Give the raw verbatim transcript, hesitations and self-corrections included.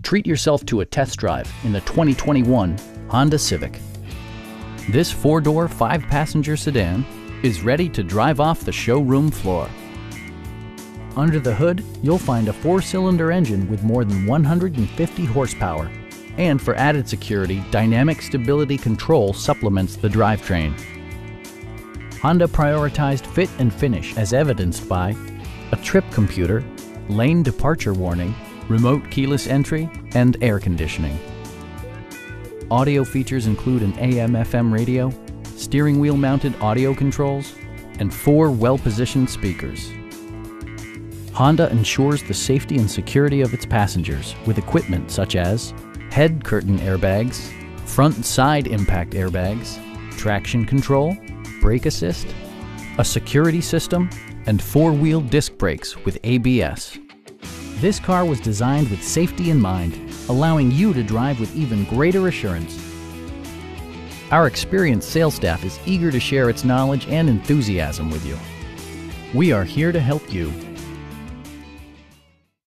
treat yourself to a test drive in the twenty twenty-one Honda Civic. This four-door, five-passenger sedan is ready to drive off the showroom floor. Under the hood, you'll find a four-cylinder engine with more than one hundred fifty horsepower. And for added security, dynamic stability control supplements the drivetrain. Honda prioritized fit and finish as evidenced by a trip computer, lane departure warning, remote keyless entry, and air conditioning. Audio features include an A M F M radio, steering wheel mounted audio controls, and four well-positioned speakers. Honda ensures the safety and security of its passengers with equipment such as head curtain airbags, front and side impact airbags, traction control, brake assist, a security system, and four-wheel disc brakes with A B S. This car was designed with safety in mind, allowing you to drive with even greater assurance. Our experienced sales staff is eager to share its knowledge and enthusiasm with you. We are here to help you.